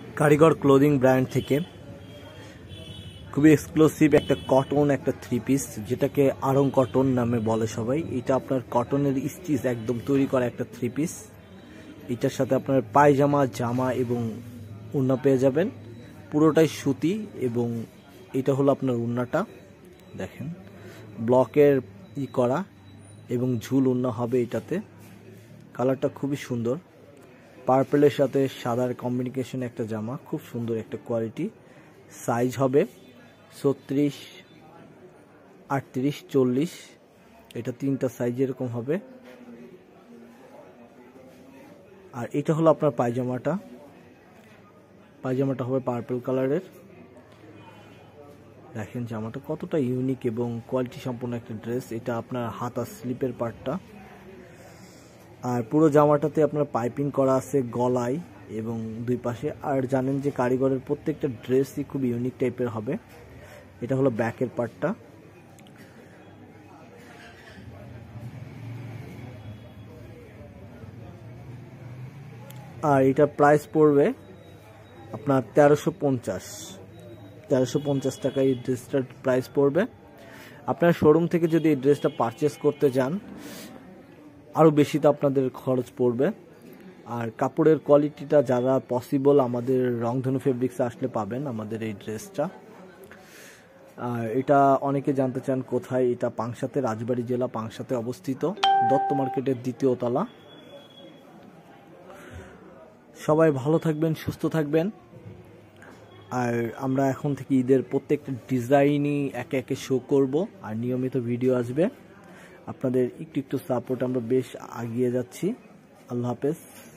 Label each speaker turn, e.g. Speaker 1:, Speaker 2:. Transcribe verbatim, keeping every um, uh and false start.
Speaker 1: কারিগর clothing brand থেকে খুবই এক্সক্লুসিভ একটা কটন একটা থ্রি পিস, যেটাকে আরং কটন নামে বলে সবাই। এটা আপনার কটনের স্টিচ একদম তৈরি করা একটা থ্রি পিস। এটার সাথে আপনার পায়জামা, জামা এবং ওড়না পেয়ে যাবেন, পুরোটাই সুতি। এবং এটা হলো আপনার ওড়নাটা, দেখেন ব্লকের ই করা এবং ঝুল ওড়না হবে এটাতে। কালারটা খুবই সুন্দর, পার্পলের সাথে সাদার কম্বিনেশন একটা জামা, খুব সুন্দর একটা কোয়ালিটি। সাইজ হবে ছত্রিশ, আটত্রিশ, চল্লিশ, এটা তিনটা সাইজ এরকম হবে। আর এটা হলো আপনার পায়জামাটা, পায়জামাটা হবে পার্পল কালারের। দেখেন জামাটা কতটা ইউনিক এবং কোয়ালিটি সম্পন্ন একটা ড্রেস। এটা আপনার হাতা স্লিপের পার্টটা, আর পুরো জামাটাতে আপনার পাইপিং করা আছে গলায় এবং দুই পাশে। আর জানেন যে কারিগরের প্রত্যেকটা ড্রেসই খুব ইউনিক টাইপের হবে। এটা হলো ব্যাকের পার্টটা। আর এটা প্রাইস পড়বে আপনার তেরোশো পঞ্চাশ তেরোশো পঞ্চাশ টাকা এই ড্রেসটার প্রাইস পড়বে। আপনার শোরুম থেকে যদি এই ড্রেসটা পারচেস করতে যান আরও বেশি তো আপনাদের খরচ পড়বে। আর কাপড়ের কোয়ালিটিটা যারা পসিবল আমাদের রংধনু ফেব্রিক্সে আসলে পাবেন আমাদের এই ড্রেসটা। আর এটা অনেকে জানতে চান কোথায়, এটা পাংশাতে, রাজবাড়ী জেলা পাংশাতে অবস্থিত, দত্ত মার্কেটের দ্বিতীয় তলা। সবাই ভালো থাকবেন, সুস্থ থাকবেন। আর আমরা এখন থেকে ঈদের প্রত্যেকটা ডিজাইনই একে একে শো করব, আর নিয়মিত ভিডিও আসবে। আপনাদের একটু একটু সাপোর্ট আমরা বেশ এগিয়ে যাচ্ছি। আল্লাহ হাফেজ।